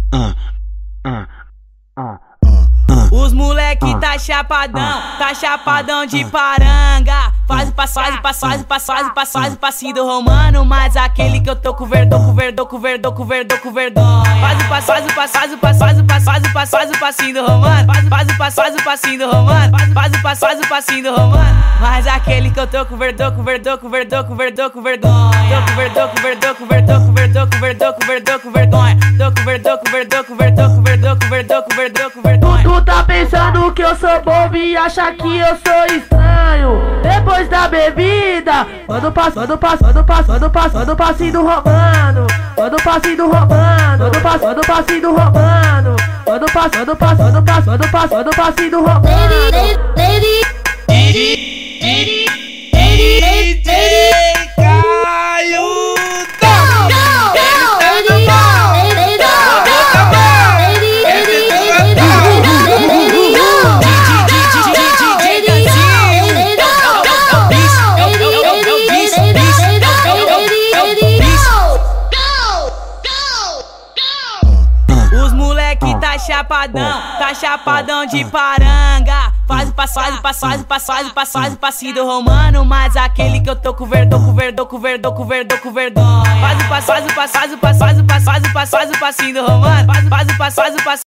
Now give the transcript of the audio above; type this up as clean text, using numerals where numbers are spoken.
Os moleque tá chapadão de paranga. Faz o passinho do romano, mas aquele que eu tô com vergonha. Faz o passinho do romano, faz o passinho do romano, faz o passinho do romano, mas aquele que eu tô com vergonha. Tu tá pensando que eu sou bobo e acha que eu sou estranho. Depois da bebida, manda o passinho do romano, manda o passinho do romano, manda o passinho do romano, manda o passinho do romano. Os moleque tá chapadão de paranga. Faz o passinho do romano, mas aquele que eu tô com vergonha. Faz o passinho do romano, faz o passinho